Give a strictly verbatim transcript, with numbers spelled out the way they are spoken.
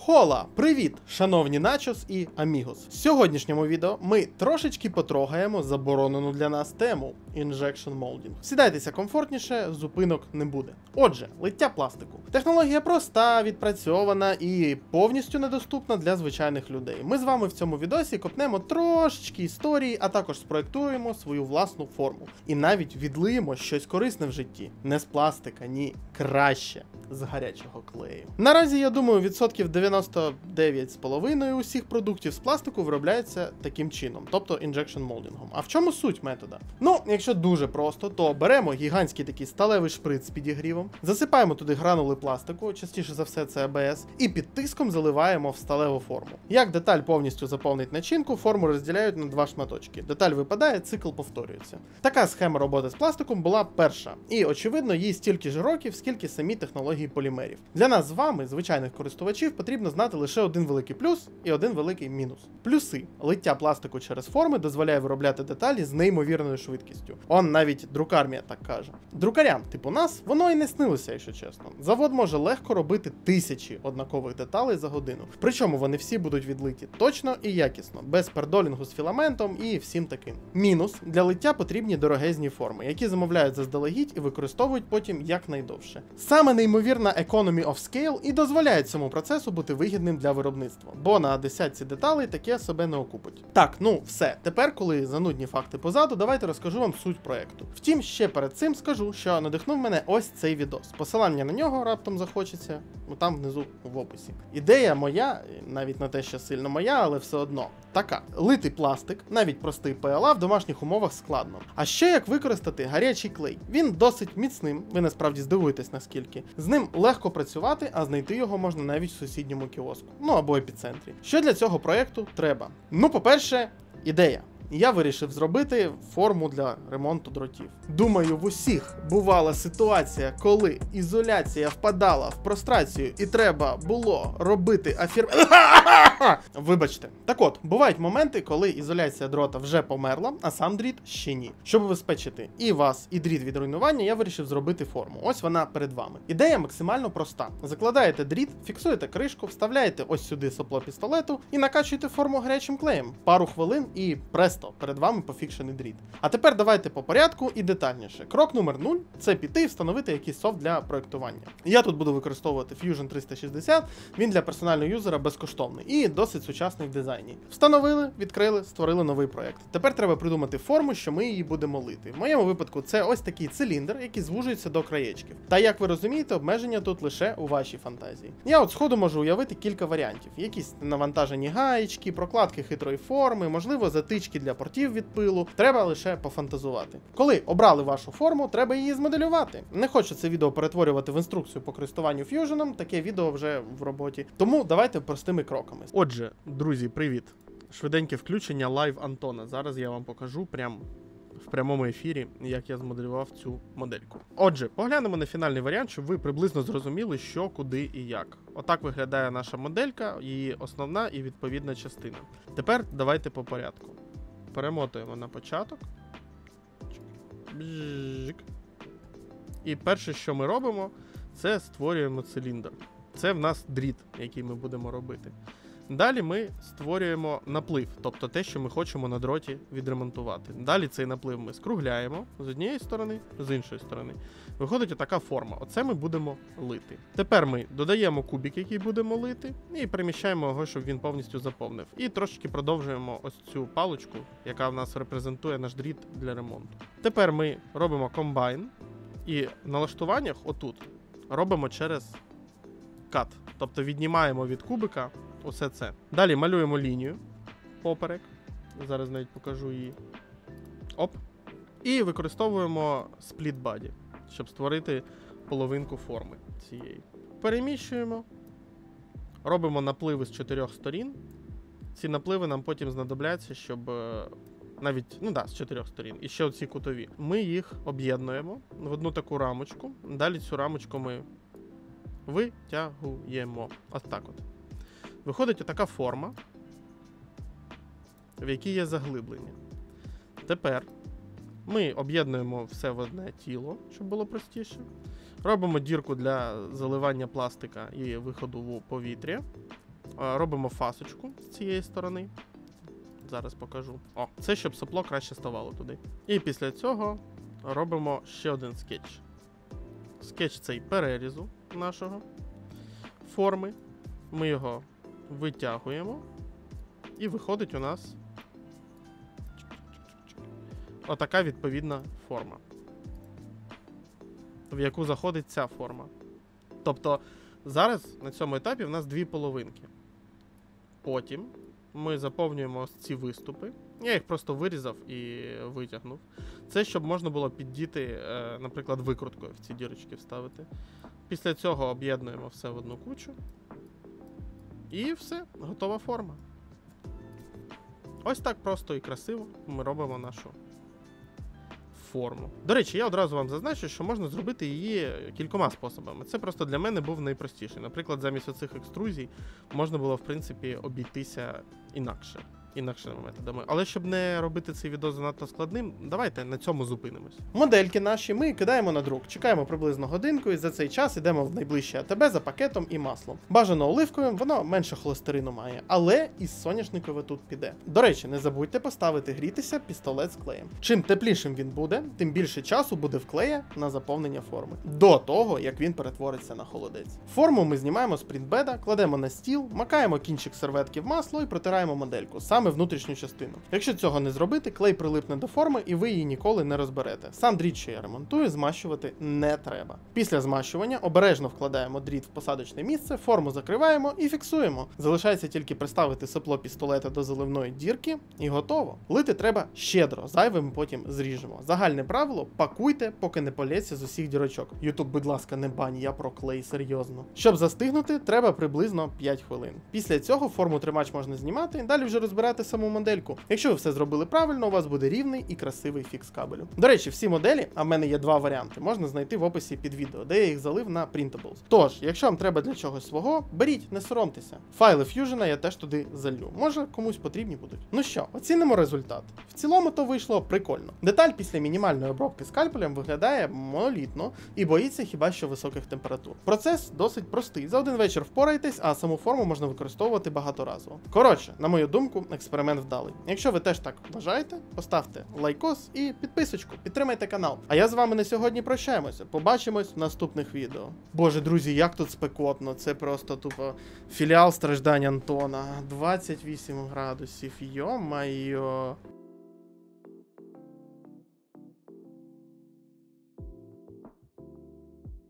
Хола! Привіт, шановні начос і амігос. В сьогоднішньому відео ми трошечки потрогаємо заборонену для нас тему Injection Molding. Сідайтеся комфортніше, зупинок не буде. Отже, лиття пластику. Технологія проста, відпрацьована і повністю недоступна для звичайних людей. Ми з вами в цьому відосі копнемо трошечки історії, а також спроектуємо свою власну форму. І навіть відлиємо щось корисне в житті. Не з пластика, ні, краще. З гарячого клею. Наразі, я думаю, відсотків дев'яносто дев'ять з половиною усіх продуктів з пластику виробляються таким чином, тобто інжекшн молдингом. А в чому суть метода? Ну, якщо дуже просто, то беремо гігантський такий сталевий шприц з підігрівом, засипаємо туди гранули пластику, частіше за все це АБС, і під тиском заливаємо в сталеву форму. Як деталь повністю заповнить начинку, форму розділяють на два шматочки. Деталь випадає, цикл повторюється. Така схема роботи з пластиком була перша. І, очевидно, їй стільки ж років, скільки самі технології полімерів. Для нас з вами, звичайних користувачів, потрібно знати лише один великий плюс і один великий мінус. Плюси. Лиття пластику через форми дозволяє виробляти деталі з неймовірною швидкістю. Он навіть друкармія так каже. Друкарям, типу нас, воно і не снилося, якщо чесно. Завод може легко робити тисячі однакових деталей за годину. Причому вони всі будуть відлиті точно і якісно, без пердолінгу з філаментом і всім таким. Мінус. Для лиття потрібні дорогезні форми, які замовляють заздалегідь і використовують потім якнайдовше. Саме неймовірно economy of scale і дозволяє цьому процесу бути вигідним для виробництва, бо на десятці деталей таке себе не окупить. Так, ну все, тепер, коли занудні факти позаду, давайте розкажу вам суть проекту. Втім, ще перед цим скажу, що надихнув мене ось цей відос. Посилання на нього раптом захочеться, ну там внизу в описі. Ідея моя, навіть не те, що сильно моя, але все одно, така. Литий пластик, навіть простий пі ел ей в домашніх умовах складно. А ще як використати гарячий клей. Він досить міцним, ви насправді здивуєтесь наскільки. З ним легко працювати, а знайти його можна навіть в сусідньому кіоску, ну або епіцентрі. Що для цього проєкту треба? Ну, по-перше, ідея. Я вирішив зробити форму для ремонту дротів. Думаю, в усіх бувала ситуація, коли ізоляція впадала в прострацію і треба було робити афір... Вибачте. Так от, бувають моменти, коли ізоляція дрота вже померла, а сам дріт ще ні. Щоб убезпечити і вас, і дріт від руйнування, я вирішив зробити форму. Ось вона перед вами. Ідея максимально проста. Закладаєте дріт, фіксуєте кришку, вставляєте ось сюди сопло пістолету і накачуєте форму гарячим клеєм. Пару хвилин і престо. Перед вами пофікшений дріт. А тепер давайте по порядку і детальніше. Крок номер нуль – це піти і встановити якийсь софт для проєктування. Я тут буду використовувати Fusion триста шістдесят, він для персонального юзера безкоштовний і досить сучасний в дизайні. Встановили, відкрили, створили новий проєкт. Тепер треба придумати форму, що ми її будемо лити. В моєму випадку це ось такий циліндр, який звужується до краєчків. Та як ви розумієте, обмеження тут лише у вашій фантазії. Я от сходу можу уявити кілька варіантів. Якісь навантажені гаєчки, прокладки хитрої форми, можливо, затички для портів від пилу, треба лише пофантазувати. Коли обрали вашу форму, треба її змоделювати. Не хочу це відео перетворювати в інструкцію по користуванню Fusion, таке відео вже в роботі. Тому давайте простими кроками. Отже, друзі, привіт. Швиденьке включення лайв Антона. Зараз я вам покажу прям в прямому ефірі, як я змоделював цю модельку. Отже, поглянемо на фінальний варіант, щоб ви приблизно зрозуміли, що, куди і як. Отак виглядає наша моделька, її основна і відповідна частина. Тепер давайте по порядку. Перемотуємо на початок. Бжик. І перше, що ми робимо, це створюємо циліндр. Це в нас дріт, який ми будемо робити. Далі ми створюємо наплив, тобто те, що ми хочемо на дроті відремонтувати. Далі цей наплив ми скругляємо з однієї сторони, з іншої сторони. Виходить отака форма. Оце ми будемо лити. Тепер ми додаємо кубик, який будемо лити, і переміщаємо його, щоб він повністю заповнив. І трошечки продовжуємо ось цю паличку, яка в нас репрезентує наш дріт для ремонту. Тепер ми робимо комбайн, і в налаштуваннях отут робимо через кат. Тобто віднімаємо від кубика усе це. Далі малюємо лінію поперек. Зараз навіть покажу її. Оп. І використовуємо split body, щоб створити половинку форми цієї. Переміщуємо. Робимо напливи з чотирьох сторін. Ці напливи нам потім знадобляться, щоб навіть, ну да, з чотирьох сторін. І ще оці кутові. Ми їх об'єднуємо в одну таку рамочку. Далі цю рамочку ми витягуємо. Ось так от. Виходить отака форма, в якій є заглиблення. Тепер ми об'єднуємо все в одне тіло, щоб було простіше. Робимо дірку для заливання пластика і виходу в повітря. е, робимо фасочку з цієї сторони. Зараз покажу. О, це щоб сопло краще ставало туди. І після цього робимо ще один скетч. Скетч цей перерізу нашого форми. Ми його витягуємо. І виходить у нас отака відповідна форма, в яку заходить ця форма. Тобто зараз на цьому етапі в нас дві половинки. Потім ми заповнюємо ось ці виступи. Я їх просто вирізав і витягнув. Це щоб можна було піддіти, наприклад, викруткою в ці дірочки вставити. Після цього об'єднуємо все в одну кучу. І все, готова форма. Ось так просто і красиво ми робимо нашу форму. До речі, я одразу вам зазначу, що можна зробити її кількома способами. Це просто для мене був найпростіший. Наприклад, замість оцих екструзій можна було, в принципі, обійтися інакше. Інакшими методами. Але щоб не робити цей відео занадто складним, давайте на цьому зупинимось. Модельки наші ми кидаємо на друк. Чекаємо приблизно годинку і за цей час йдемо в найближче АТБ за пакетом і маслом. Бажано оливковим, воно менше холестерину має, але і соняшникове тут піде. До речі, не забудьте поставити грітися пістолет з клеєм. Чим теплішим він буде, тим більше часу буде в клея на заповнення форми. До того, як він перетвориться на холодець. Форму ми знімаємо з принтбеда, кладемо на стіл, макаємо кінчик серветки в масло і протираємо модельку. Саме внутрішню частину. Якщо цього не зробити, клей прилипне до форми і ви її ніколи не розберете. Сам дріт, що я ремонтую, змащувати не треба. Після змащування обережно вкладаємо дріт в посадочне місце, форму закриваємо і фіксуємо. Залишається тільки приставити сопло пістолета до заливної дірки і готово. Лити треба щедро, зайве ми потім зріжемо. Загальне правило – пакуйте, поки не полється з усіх дірочок. Ютуб, будь ласка, не бань, я про клей, серйозно. Щоб застигнути, треба приблизно п'ять хвилин. Після цього форму тримач можна знімати, далі вже розбирати саму модельку. Якщо ви все зробили правильно, у вас буде рівний і красивий фікс кабелю. До речі, всі моделі, а в мене є два варіанти, можна знайти в описі під відео, де я їх залив на Printables. Тож, якщо вам треба для чогось свого, беріть, не соромтеся. Файли Fusion я теж туди залью. Може, комусь потрібні будуть. Ну що, оцінимо результат. В цілому то вийшло прикольно. Деталь після мінімальної обробки скальпелем виглядає монолітно і боїться хіба що високих температур. Процес досить простий. За один вечір впораєтесь, а саму форму можна використовувати багаторазово. Коротше, на мою думку, експеримент вдалий. Якщо ви теж так вважаєте, поставте лайкос і підписочку, підтримайте канал. А я з вами на сьогодні прощаємося. Побачимось в наступних відео. Боже, друзі, як тут спекотно. Це просто тупо філіал страждань Антона. двадцять вісім градусів, йо-майо.